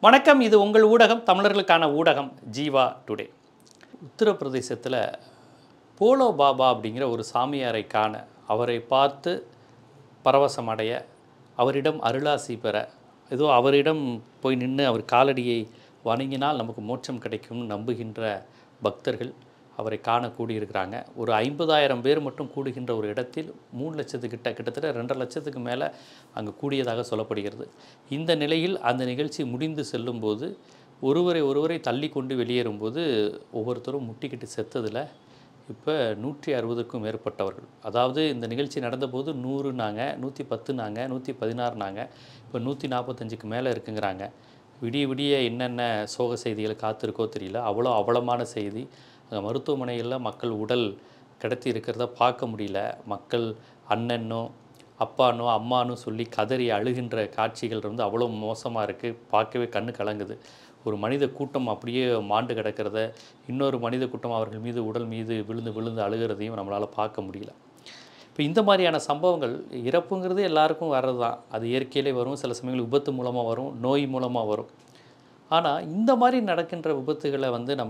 வணக்கம். இது உங்கள் ஊடகம், தமிழர்களுக்கான ஊடகம் ஜீவா டுடே. உத்தரப்பிரதேசத்தில் போலோ பாபா அப்படிங்கிற ஒரு சாமியாரை காண, அவரை பார்த்து பரவசமடைய, அவரிடம் அருளாசி பெற, ஏதோ அவரிடம் போய் நின்று அவர் காலடியை வணங்கினால் நமக்கு மோட்சம் கிடைக்கும்னு நம்புகின்ற பக்தர்கள் அவரை காண கூடியிருக்கிறாங்க. ஒரு 50,000 பேர் மட்டும் கூடுகின்ற ஒரு இடத்தில் 3 லட்சத்துக்கிட்ட, கிட்டத்தட்ட 2.5 லட்சத்துக்கு மேலே அங்கே கூடியதாக சொல்லப்படுகிறது. இந்த நிலையில் அந்த நிகழ்ச்சி முடிந்து செல்லும்போது ஒருவரை தள்ளி கொண்டு வெளியேறும்போது ஒவ்வொருத்தரும் முட்டிக்கிட்டு செத்ததில் இப்போ 160க்கும் மேற்பட்டவர்கள். அதாவது இந்த நிகழ்ச்சி நடந்தபோது 100 நாங்க, 110 நாங்க, 116 நாங்க, இப்போ 145க்கு மேலே இருக்குங்கிறாங்க. விடிய என்னென்ன சோக செய்திகள் காத்திருக்கோ தெரியல. அவ்வளோ அவலமான செய்தி. அங்கே மருத்துவமனையில் மக்கள் உடல் கிடத்தி இருக்கிறத பார்க்க முடியல. மக்கள் அண்ணனோ அப்பானோ அம்மானோ சொல்லி கதறி அழுகின்ற காட்சிகள் அவ்வளோ மோசமாக இருக்குது. பார்க்கவே கண்ணு கலங்குது. ஒரு மனித கூட்டம் அப்படியே மாண்டு கிடக்கிறத, இன்னொரு மனித கூட்டம் அவர்கள் மீது உடல் மீது விழுந்து அழுகிறதையும் நம்மளால் பார்க்க முடியல. இப்போ இந்த மாதிரியான சம்பவங்கள், இறப்புங்கிறது எல்லாருக்கும் வர்றது தான். அது இயற்கையிலே வரும், சில சமயங்கள் விபத்து மூலமாக வரும், நோய் மூலமாக வரும். ஆனால் இந்த மாதிரி நடக்கின்ற விபத்துகளை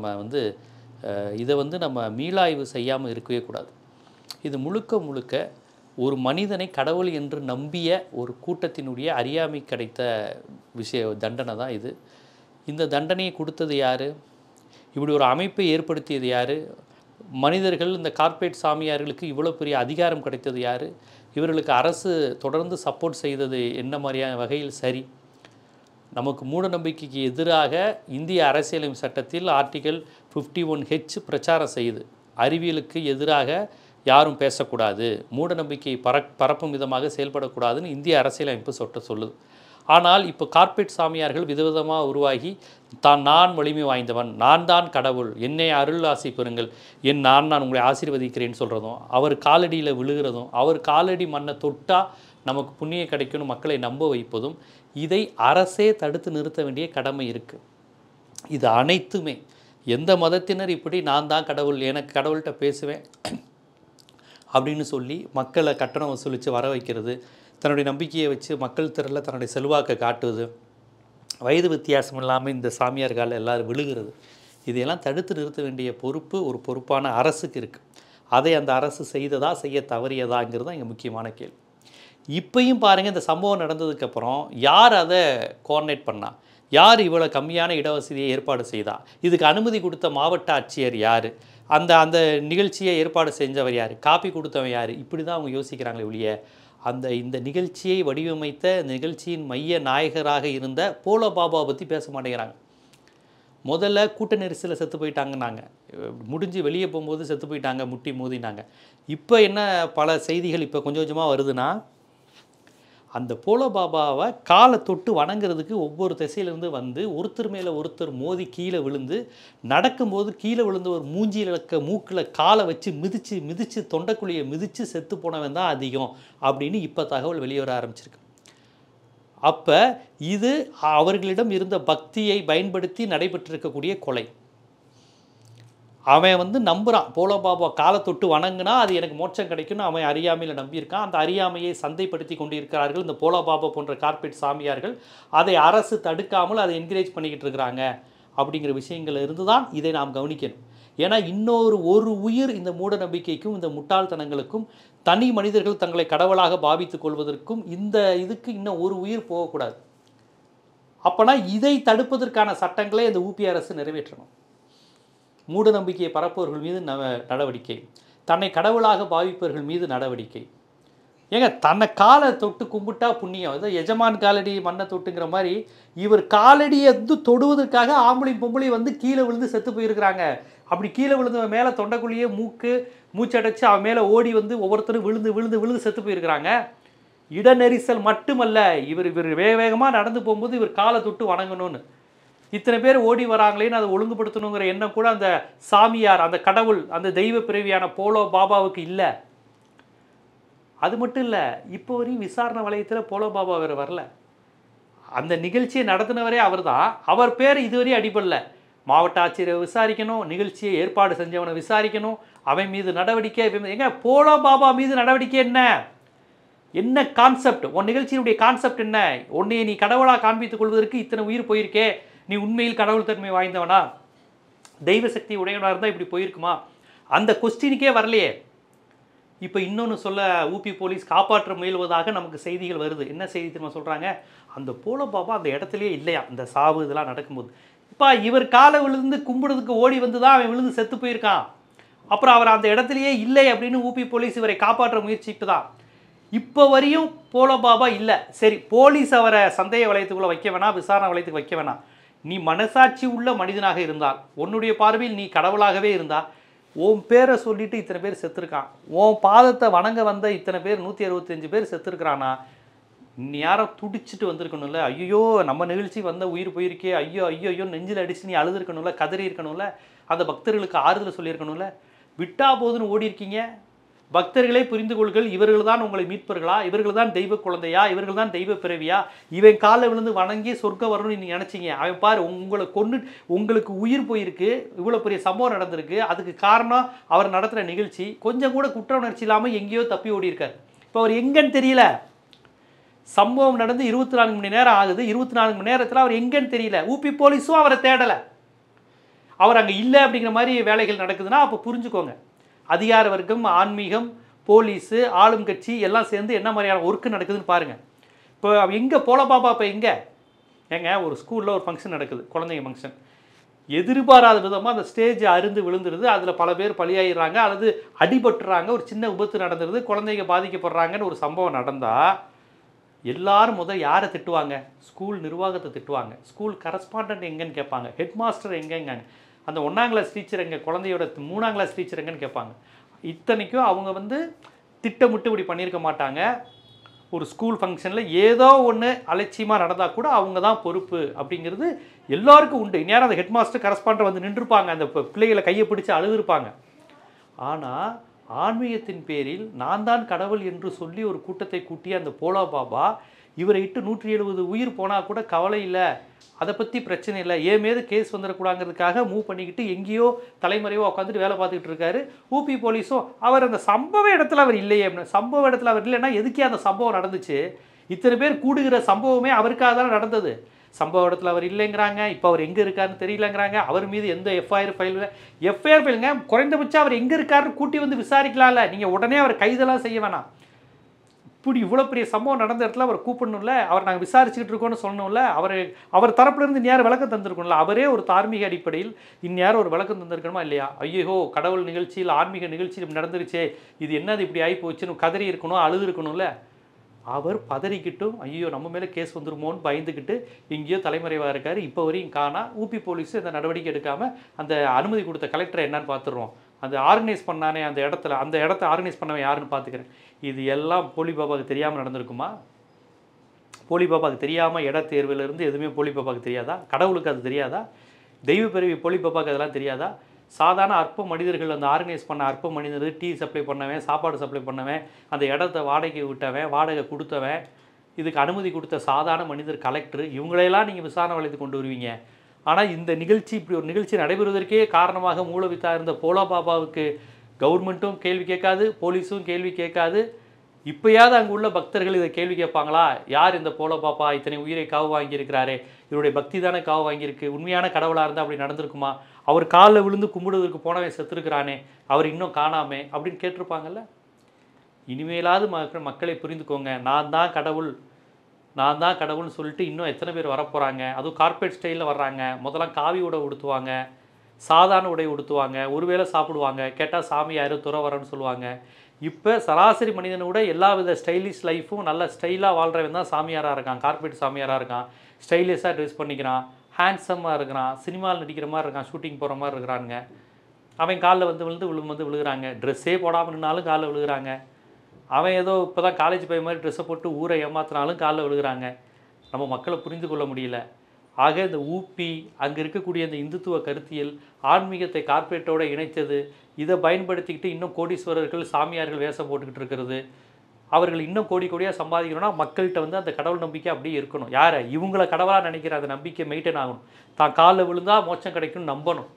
நம்ம மீளாய்வு செய்யாமல் இருக்கவே கூடாது. இது முழுக்க ஒரு மனிதனை கடவுள் என்று நம்பிய ஒரு கூட்டத்தினுடைய அறியாமை கிடைத்த தண்டனை தான் இது. இந்த தண்டனையை கொடுத்தது யார்? இப்படி ஒரு அமைப்பை ஏற்படுத்தியது யார்? மனிதர்கள், இந்த கார்ப்பரேட் சாமியார்களுக்கு இவ்வளோ பெரிய அதிகாரம் கிடைத்தது யார்? இவர்களுக்கு அரசு தொடர்ந்து சப்போர்ட் செய்தது என்ன மாதிரியான வகையில் சரி? நமக்கு மூட நம்பிக்கைக்கு எதிராக இந்திய அரசியலமைப்பு சட்டத்தில் ஆர்டிகல் 51H பிரச்சாரம் செய்யுது. அறிவியலுக்கு எதிராக யாரும் பேசக்கூடாது, மூட நம்பிக்கையை பரப்பும் விதமாக செயல்படக்கூடாதுன்னு இந்திய அரசியலமைப்பு சொல்லுது. ஆனால் இப்போ கார்ப்பரேட் சாமியார்கள் விதவிதமாக உருவாகி நான் வலிமை வாய்ந்தவன், நான் தான் கடவுள், என்னை அருள் ஆசி பெறுங்கள், நான் உங்களை ஆசீர்வதிக்கிறேன்னு சொல்கிறதும், அவர் காலடியில் விழுகிறதும், அவர் காலடி மண்ணை தொட்டால் நமக்கு புண்ணியம் கிடைக்கும்னு மக்களை நம்ப வைப்பதும், இதை அரசே தடுத்து நிறுத்த வேண்டிய கடமை இருக்குது. இது அனைத்துமே எந்த மதத்தினர் இப்படி நான் தான் கடவுள், எனக்கு கடவுள்கிட்ட பேசுவேன் அப்படின்னு சொல்லி மக்களை கட்டணம் வசூலித்து வர வைக்கிறது, தன்னுடைய நம்பிக்கையை வச்சு மக்கள் திரளில் தன்னுடைய செல்வாக்கை காட்டுவது, வயது வித்தியாசம் இல்லாமல் இந்த சாமியார்கள் எல்லோரும் விழுகிறது, இதையெல்லாம் தடுத்து நிறுத்த வேண்டிய பொறுப்பு ஒரு பொறுப்பான அரசுக்கு இருக்குது. அதை அந்த அரசு செய்ய தவறியதாங்கிறது தான் இங்கே முக்கியமான கேள்வி. இப்பையும் பாருங்கள், இந்த சம்பவம் நடந்ததுக்கப்புறம் யார் அதை கோஆர்டினேட் பண்ணா? யார் இவ்வளோ கம்மியான இடவசதியை ஏற்பாடு செய்தா? இதுக்கு அனுமதி கொடுத்த மாவட்ட ஆட்சியர் யார்? அந்த நிகழ்ச்சியை ஏற்பாடு செஞ்சவர் யார்? காப்பி கொடுத்தவன் யார்? இப்படி தான் அவங்க யோசிக்கிறாங்களே ஒழிய, இந்த நிகழ்ச்சியை வடிவமைத்த நிகழ்ச்சியின் மைய நாயகராக இருந்த போலோ பாபாவை பற்றி பேச மாட்டேங்கிறாங்க. முதல்ல கூட்ட நெரிசலில் செத்து போயிட்டாங்கன்னாங்க, முடிஞ்சு வெளியே போகும்போது செத்து போயிட்டாங்க, முட்டி மோதினாங்க. இப்போ என்ன பல செய்திகள் இப்போ கொஞ்சம் கொஞ்சமாக வருதுன்னா, அந்த போலோ பாபாவை காலை தொட்டு வணங்குறதுக்கு ஒவ்வொரு திசையிலேருந்து வந்து ஒருத்தர் மேலே ஒருத்தர் மோதி கீழே விழுந்து, நடக்கும்போது கீழே விழுந்து ஒரு மூஞ்சியில் மூக்கில் காலை வச்சு மிதித்து தொண்டைக்குழியை மிதித்து செத்து போனவன் தான் அதிகம் அப்படின்னு இப்போ தகவல் வெளியே வர ஆரம்பிச்சிருக்கு. அப்போ இது அவர்களிடம் இருந்த பக்தியை பயன்படுத்தி நடைபெற்றிருக்கக்கூடிய கொலை. அவன் நம்புகிறான், போலோ பாபா காலை தொட்டு வணங்குனா அது எனக்கு மோட்சம் கிடைக்கும்னு அவன் அறியாமையில் நம்பியிருக்கான். அந்த அறியாமையை சந்தைப்படுத்தி கொண்டிருக்கிறார்கள் இந்த போலோ பாபா போன்ற கார்ப்பரேட் சாமியார்கள். அதை அரசு தடுக்காமல் அதை என்கரேஜ் பண்ணிக்கிட்டு இருக்கிறாங்க. அப்படிங்கிற விஷயங்கள் இருந்து தான் இதை நாம் கவனிக்கணும். ஏன்னா ஒரு உயிர் இந்த மூட நம்பிக்கைக்கும் இந்த முட்டாள்தனங்களுக்கும், தனி மனிதர்கள் தங்களை கடவுளாக பாவித்துக் கொள்வதற்கும் இதுக்கு இன்னும் ஒரு உயிர் போகக்கூடாது. அப்போனா இதை தடுப்பதற்கான சட்டங்களை இந்த ஊபி அரசு நிறைவேற்றணும். மூட நம்பிக்கையை பரப்புவர்கள் மீது நடவடிக்கை, தன்னை கடவுளாக பாவிப்பவர்கள் மீது நடவடிக்கை. ஏங்க, தன்னை காலை தொட்டு கும்பிட்டா புண்ணியம், ஏதோ எஜமான் காலடி மண்ணை தொட்டுங்கிற மாதிரி இவர் காலடியை தொடுவதற்காக ஆம்பளை பொம்பளை கீழே விழுந்து செத்து போயிருக்கிறாங்க. அப்படி கீழே விழுந்தவன் மேலே தொண்டைக்குள்ளேயே மூச்சடைச்சு அவன் மேலே ஓடி ஒவ்வொருத்தரும் விழுந்து செத்து போயிருக்கிறாங்க. இடநெரிசல் மட்டுமல்ல, இவர் வேகமாக நடந்து போகும்போது இவர் காலை தொட்டு வணங்கணும்னு இத்தனை பேர் ஓடி வராங்களேன்னு அதை ஒழுங்குபடுத்தணுங்கிற எண்ணம் கூட அந்த சாமியார், அந்த கடவுள், அந்த தெய்வ பிறவியான போலோ பாபாவுக்கு இல்லை. அது மட்டும் இல்லை, இப்போ வரையும் விசாரணை வளையத்தில் போலோ பாபா வேறு வரல. அந்த நிகழ்ச்சியை நடத்தினவரே அவர் தான். அவர் பேர் இதுவரையும் அடிபடல. மாவட்ட ஆட்சியரை விசாரிக்கணும், நிகழ்ச்சியை ஏற்பாடு செஞ்சவனை விசாரிக்கணும், அவன் மீது நடவடிக்கை. எங்க போலோ பாபா மீது நடவடிக்கை என்ன? என்ன கான்செப்ட்? உன் நிகழ்ச்சியினுடைய கான்செப்ட் என்ன? உன்னையை நீ கடவுளாக காண்பித்துக் கொள்வதற்கு இத்தனை உயிர் போயிருக்கே, நீ உண்மையில் கடவுள் தன்மை வாய்ந்தவனா, தெய்வ சக்தி உடையவனாக இருந்தால் இப்படி போயிருக்குமா? அந்த கொஸ்டினுக்கே வரலையே. இப்போ இன்னொன்று சொல்ல ஊபி போலீஸ் காப்பாற்ற முயல்வதாக நமக்கு செய்திகள் வருது. என்ன செய்தி தெரியுமா சொல்கிறாங்க? அந்த போல பாபா அந்த இடத்துலையே இல்லையா, அந்த சாவு இதெல்லாம் நடக்கும்போது. இப்போ இவர் காலை விழுந்து கும்பிடுறதுக்கு ஓடி வந்து தான் அவன் விழுந்து செத்து போயிருக்கான். அப்புறம் அவர் அந்த இடத்துலையே இல்லை அப்படின்னு ஊபி போலீஸ் இவரை காப்பாற்ற முயற்சிட்டு தான். இப்போ வரையும் போல பாபா இல்லை. சரி, போலீஸ் அவரை சந்தேக வளையத்துக்குள்ளே வைக்க வேணாம், விசாரணை வளையத்துக்கு வைக்க வேணாம். நீ மனசாட்சி உள்ள மனிதனாக இருந்தால், உன்னுடைய பார்வையில் நீ கடவுளாகவே இருந்தால், உன் பேரை சொல்லிட்டு இத்தனை பேர் செத்துருக்கான், உன் பாதத்தை வணங்க வந்த இத்தனை பேர் 165 பேர் செத்துருக்கிறானா, நீ யாரும் துடிச்சிட்டு வந்திருக்கணும்ல? ஐயோ நம்ம நிகழ்ச்சி வந்த உயிர் போயிருக்கே, ஐயோ ஐயோ ஐயோ நெஞ்சில் அடிச்சு நீ அழுதுருக்கணும்ல, கதறி இருக்கணும்ல, அந்த பக்தர்களுக்கு ஆறுதல் சொல்லியிருக்கணும்ல. விட்டா போதுன்னு ஓடி இருக்கீங்க. பக்தர்களே புரிந்து கொள்கள், இவர்கள் தான் உங்களை மீட்பர்களா, இவர்கள் தான் தெய்வ குழந்தையா, இவர்கள் தான் தெய்வ பிறவியா, இவன் காலை விழுந்து வணங்கி சொர்க்கம் வரணும்னு நீங்கள் நினச்சிங்க. அவன் பாரு உங்களை கொண்டு உங்களுக்கு உயிர் போயிருக்கு, இவ்வளோ பெரிய சம்பவம் நடந்திருக்கு. அதுக்கு காரணம் அவர் நடத்துகிற நிகழ்ச்சி. கொஞ்சம் கூட குற்ற உணர்ச்சி இல்லாமல் எங்கேயோ தப்பி ஓடி இருக்கார். இப்போ அவர் எங்கன்னு தெரியல. சம்பவம் நடந்து 24 மணி நேரம் ஆகுது. 24 மணி நேரத்தில் அவர் எங்கன்னு தெரியல. ஊபி போலீஸும் அவரை தேடலை. அவர் அங்கே இல்லை அப்படிங்கிற மாதிரி வேலைகள் நடக்குதுன்னா அப்போ புரிஞ்சுக்கோங்க. அதிகார வர்க்கம், ஆன்மீகம், போலீஸு, ஆளும் கட்சி எல்லாம் சேர்ந்து என்ன மாதிரியான ஒர்க்கு நடக்குதுன்னு பாருங்கள். இப்போ எங்கே போல பாபா? இப்போ எங்கே ஏங்க ஒரு ஸ்கூலில் ஒரு ஃபங்க்ஷன் நடக்குது, குழந்தைங்க ஃபங்க்ஷன். எதிர்பாராத விதமாக அந்த ஸ்டேஜ் அருந்து விழுந்துருது. அதில் பல பேர் பலியாயிடுறாங்க அல்லது அடிபட்டுறாங்க, ஒரு சின்ன விபத்து நடந்துருது, குழந்தைங்க பாதிக்கப்படுறாங்கன்னு ஒரு சம்பவம் நடந்தால் எல்லாரும் முதல் யாரை திட்டுவாங்க? ஸ்கூல் நிர்வாகத்தை திட்டுவாங்க. ஸ்கூல் கரஸ்பாண்டன்ட் எங்கன்னு கேட்பாங்க. ஹெட் மாஸ்டர் எங்கேங்க? அந்த 1ஆம் கிளாஸ் டீச்சர் எங்கள் குழந்தையோட 3ஆம் கிளாஸ் டீச்சர் எங்கன்னு கேட்பாங்க. இத்தனைக்கும் அவங்க திட்டமிட்டு இப்படி பண்ணியிருக்க மாட்டாங்க. ஒரு ஸ்கூல் ஃபங்க்ஷனில் ஏதோ ஒன்று அலட்சியமாக நடந்தால் கூட அவங்க தான் பொறுப்பு அப்படிங்கிறது எல்லாருக்கும் உண்டு. இந்நேரம் அந்த ஹெட் மாஸ்டர் கரஸ்பாண்டர் நின்றுருப்பாங்க, அந்த பிள்ளைகளை கையை பிடிச்சி அழுதுருப்பாங்க. ஆனால் ஆன்மீகத்தின் பேரில் நான் தான் கடவுள் என்று சொல்லி ஒரு கூட்டத்தை கூட்டிய அந்த போலா பாபா இவரை இட்டு 170 உயிர் போனால் கூட கவலை இல்லை, அதை பற்றி பிரச்சனை இல்லை, ஏன் மீது கேஸ் வந்துடக்கூடாங்கிறதுக்காக மூவ் பண்ணிக்கிட்டு எங்கேயோ தலைமறைவோ உட்காந்துட்டு வேலை பார்த்துக்கிட்டு இருக்காரு. ஊபி போலீஸும் அவர் அந்த சம்பவ இடத்துல அவர் இல்லையே, சம்பவ இடத்துல அவர் இல்லைன்னா எதுக்கே அந்த சம்பவம் நடந்துச்சு? இத்தனை பேர் கூடுகிற சம்பவமே அவருக்காக தானே நடந்தது. சம்பவ இடத்துல அவர் இல்லைங்கிறாங்க. இப்போ அவர் எங்கே இருக்காருன்னு தெரியலங்கிறாங்க. அவர் மீது எந்த எஃப்ஐஆர் ஃபைலுங்க, குறைந்தபட்சம் அவர் எங்கே இருக்காருன்னு கூட்டி வந்து விசாரிக்கலாம்ல. நீங்கள் உடனே அவர் கைதெல்லாம் செய்ய வேணாம். இப்படி இவ்வளோ பெரிய சம்பவம் நடந்த இடத்துல அவர் கூப்பிடணும்ல, அவர் நாங்கள் விசாரிச்சுக்கிட்டு இருக்கோன்னு சொல்லணும்ல, அவர் தரப்புலேருந்து இந்நேரம் விளக்கம் தந்திருக்கணும்ல. அவரே ஒரு தார்மீக அடிப்படையில் இந்நேரம் ஒரு விளக்கம் தந்திருக்கணுமா இல்லையா? ஐயோ கடவுள் நிகழ்ச்சியில் ஆன்மீக நிகழ்ச்சியில் நடந்துருச்சே, இது என்னது இப்படி ஆகி போச்சுன்னு கதறி இருக்கணும், அழுது இருக்கணும்ல. அவர் பதறிக்கிட்டும் ஐயோ நம்ம மேலே கேஸ் வந்துருமோன்னு பயந்துக்கிட்டு எங்கேயோ தலைமறைவாக இருக்கார். இப்போ வரையும் காணா. ஊபி போலீஸு இந்த நடவடிக்கை எடுக்காமல் அந்த அனுமதி கொடுத்த கலெக்டரை என்னன்னு பார்த்துடுறோம், அந்த ஆர்கனைஸ் பண்ணானே அந்த இடத்த ஆர்கனைஸ் பண்ணவன் யாருன்னு பார்த்துக்கிறேன். இது எல்லாம் போலி பாபாவுக்கு தெரியாமல் நடந்திருக்குமா? போலி பாபாவுக்கு தெரியாமல் இட தேர்விலிருந்து எதுவுமே போலி பாபாவுக்கு தெரியாதா? கடவுளுக்கு அது தெரியாதா? தெய்வ பிறவி போலி பாபாவுக்கு அதெல்லாம் தெரியாதா? சாதாரண அற்ப மனிதர்கள், அந்த ஆர்கனைஸ் பண்ண அற்ப மனிதர்கள், டீ சப்ளை பண்ணவன், சாப்பாடு சப்ளை பண்ணவன், அந்த இடத்த வாடகை விட்டவன், வாடகை கொடுத்தவன், இதுக்கு அனுமதி கொடுத்த சாதாரண மனிதர் கலெக்டர், இவங்களையெல்லாம் நீங்கள் விசாரணை வளைத்து கொண்டு வருவீங்க. ஆனால் இந்த நிகழ்ச்சி இப்படி ஒரு நிகழ்ச்சி நடைபெறுவதற்கே காரணமாக மூலவித்தா இருந்த போலா பாபாவுக்கு கவர்மெண்ட்டும் கேள்வி கேட்காது, போலீஸும் கேள்வி கேட்காது. இப்போயாவது அங்கே உள்ள பக்தர்கள் இதை கேள்வி கேட்பாங்களா? யார் இந்த போல பாப்பா இத்தனை உயிரை காவு வாங்கியிருக்கிறாரே, இவருடைய பக்தி தானே காவு வாங்கியிருக்கு, உண்மையான கடவுளாக இருந்தால் அப்படி நடந்திருக்குமா? அவர் காலில் விழுந்து கும்பிடுவதற்கு போனவன் செத்துருக்கிறானே, அவர் இன்னும் காணாமே அப்படின்னு கேட்டிருப்பாங்கல்ல. இனிமேலாவது மக்களை புரிந்துக்கோங்க, நான் தான் கடவுள்னு சொல்லிட்டு இன்னும் எத்தனை பேர் வரப்போகிறாங்க? அதுவும் கார்பரேட் ஸ்டைலில் வர்றாங்க. முதல்லாம் காவி உடை உடுத்துவாங்க, சாதாரண உடை உடுத்துவாங்க, ஒருவேளை சாப்பிடுவாங்க, கேட்டால் சாமி யாரும் துறை வரன்னு சொல்லுவாங்க. இப்போ சராசரி மனிதனை விட எல்லா வித ஸ்டைலிஷ் லைஃப்பும் நல்ல ஸ்டைலாக வாழ்கிறவன் தான் சாமியாராக இருக்கான், கார்பரேட் சாமியாராக இருக்கான், ஸ்டைலிஷாக ட்ரெஸ் பண்ணிக்கிறான், ஹேண்ட்ஸமாக இருக்கிறான், சினிமாவில் நடிக்கிற மாதிரி இருக்கான், ஷூட்டிங் போகிற மாதிரி இருக்கிறானுங்க. அவன் காலில் விழுகிறாங்க. ட்ரெஸ்ஸே போடாமல் நின்னாலும் காலில் விழுகிறாங்க. அவன் ஏதோ இப்போ தான் காலேஜ் போய் மாதிரி ட்ரெஸ்ஸை போட்டு ஊரை ஏமாத்தினாலும் காலில் விழுகிறாங்க. நம்ம மக்களை புரிந்து கொள்ள முடியல. ஆக இந்த ஊபி அங்கே இருக்கக்கூடிய இந்த இந்துத்துவ கருத்தியல் ஆன்மீகத்தை கார்பரேட்டோடு இணைத்தது, இதை பயன்படுத்திக்கிட்டு இன்னும் கோடீஸ்வரர்கள் சாமியார்கள் வேஷம் போட்டுக்கிட்டு இருக்கிறது. அவர்கள் இன்னும் கோடியாக சம்பாதிக்கணும்னா மக்கள்கிட்ட அந்த கடவுள் நம்பிக்கை அப்படியே இருக்கணும். யாரை? இவங்கள கடவுளாக நினைக்கிற அந்த நம்பிக்கை மெயின்டைன் ஆகணும். தான் காலில் விழுந்தால் மோட்சம் கிடைக்கும்னு நம்பணும்.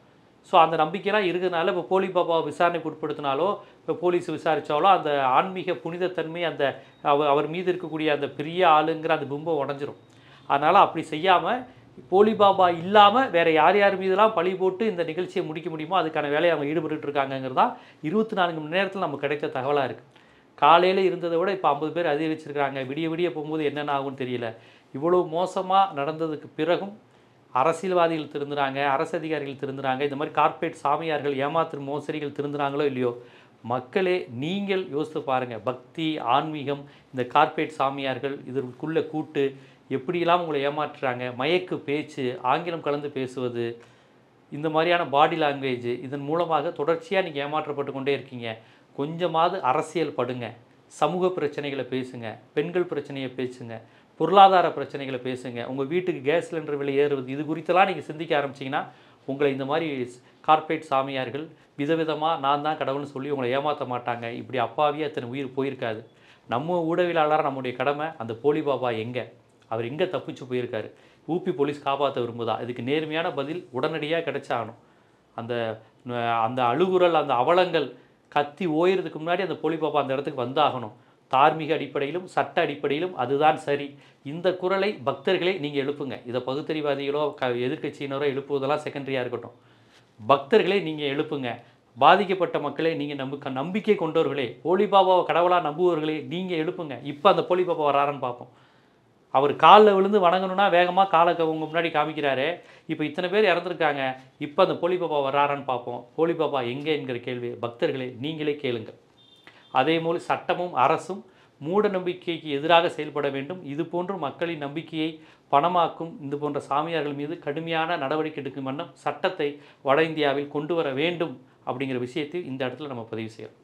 ஸோ அந்த நம்பிக்கைலாம் இருக்கிறதுனால இப்போ போலி பாபாவை விசாரணைக்கு உட்படுத்தினாலோ இப்போ போலீஸ் விசாரித்தாலோ அந்த ஆன்மீக புனிதத்தன்மை அந்த அவர் மீது இருக்கக்கூடிய அந்த பெரிய ஆளுங்கிற அந்த பிம்பம் உடஞ்சிரும். அதனால் அப்படி செய்யாமல் போலி பாபா இல்லாமல் வேறு யார் யார் மீதெல்லாம் பழி போட்டு இந்த நிகழ்ச்சியை முடிக்க முடியுமோ அதுக்கான வேலையை அவங்க ஈடுபட்டு இருக்காங்கிறது தான் 24 மணி நேரத்தில் நமக்கு கிடைத்த தகவலாக இருக்குது. காலையில் இருந்ததை விட இப்போ 50 பேர் அதிகரிச்சிருக்காங்க. விடிய விடிய போகும்போது என்னென்ன ஆகும்னு தெரியல. இவ்வளோ மோசமாக நடந்ததுக்கு பிறகும் அரசியல்வாதிகள் திருந்துறாங்க, அரசு அதிகாரிகள் திருந்துறாங்க, இந்த மாதிரி கார்ப்பரேட் சாமியார்கள் ஏமாத்து மோசடிகள் திருந்துறாங்களோ இல்லையோ, மக்களே நீங்கள் யோசித்து பாருங்கள். பக்தி, ஆன்மீகம், இந்த கார்ப்பரேட் சாமியார்கள் இதற்குள்ளே கூட்டு எப்படியெல்லாம் உங்களை ஏமாற்றுறாங்க. மயக்கு பேச்சு, ஆங்கிலம் கலந்து பேசுவது, இந்த மாதிரியான பாடி லாங்குவேஜ், இதன் மூலமாக தொடர்ச்சியாக நீங்கள் ஏமாற்றப்பட்டு கொண்டே இருக்கீங்க. கொஞ்சமாவது அரசியல் படுங்க, சமூக பிரச்சனைகளை பேசுங்க, பெண்கள் பிரச்சனையை பேசுங்க, பொருளாதார பிரச்சனைகளை பேசுங்க. உங்கள் வீட்டுக்கு கேஸ் சிலிண்டர் விலை ஏறுவது இது குறித்தெல்லாம் நீங்கள் சிந்திக்க ஆரம்பிச்சிங்கன்னா உங்களை இந்த மாதிரி கார்ப்பரேட் சாமியார்கள் விதவிதமாக நான் தான் கடவுள்னு சொல்லி உங்களை ஏமாற்ற மாட்டாங்க. இப்படி அப்பாவியாக அத்தனை உயிர் போயிருக்காது. நம்ம ஊடகவியலாளராக நம்முடைய கடமை அந்த போலி பாபா எங்கே, அவர் எங்கே தப்பிச்சு போயிருக்காரு, ஊபி போலீஸ் காப்பாற்ற விரும்புதா, இதுக்கு நேர்மையான பதில் உடனடியாக கிடைச்சாகணும். அந்த அந்த அழுகுரல், அந்த அவலங்கள் கத்தி ஓயிறதுக்கு முன்னாடி அந்த போலி பாபா அந்த இடத்துக்கு வந்தாகணும். தார்மீக அடிப்படையிலும் சட்ட அடிப்படையிலும் அதுதான் சரி. இந்த குரலை பக்தர்களே நீங்கள் எழுப்புங்க. இதை பகுத்தறிவாதிகளோ எதிர்க்கட்சியினரோ எழுப்புவதெல்லாம் செகண்டரியாக இருக்கட்டும். பக்தர்களே நீங்கள் எழுப்புங்க. பாதிக்கப்பட்ட மக்களே நீங்கள் நம்பிக்கை கொண்டவர்களே, போலி பாபாவை கடவுளாக நம்புவவர்களே நீங்கள் எழுப்புங்க. இப்போ அந்த போலி பாபா வராருன்னு பார்ப்போம். அவர் காலில் விழுந்து வணங்கணும்னா வேகமாக காலை உங்கள் முன்னாடி காமிக்கிறாரு. இப்போ இத்தனை பேர் இறந்துருக்காங்க. இப்போ அந்த போலி பாபா வராரான்னு பார்ப்போம். போலி பாபா எங்கே என்கிற கேள்வி பக்தர்களே நீங்களே கேளுங்கள். அதேபோல் சட்டமும் அரசும் மூட நம்பிக்கைக்கு எதிராக செயல்பட வேண்டும். இது போன்று மக்களின் நம்பிக்கையை பணமாக்கும் இது போன்ற சாமியார்கள் மீது கடுமையான நடவடிக்கை எடுக்கும் வண்ணம் சட்டத்தை வட இந்தியாவில் கொண்டு வர வேண்டும் அப்படிங்கிற விஷயத்தை இந்த இடத்துல நம்ம பதிவு செய்கிறோம்.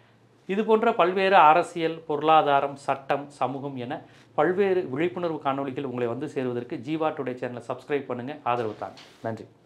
இது போன்ற பல்வேறு அரசியல், பொருளாதாரம், சட்டம், சமூகம் என பல்வேறு விழிப்புணர்வு காணொளிகள் உங்களை வந்து சேருவதற்கு ஜீவா டுடே சேனலை சப்ஸ்கிரைப் பண்ணுங்கள், ஆதரவு தாங்க. நன்றி.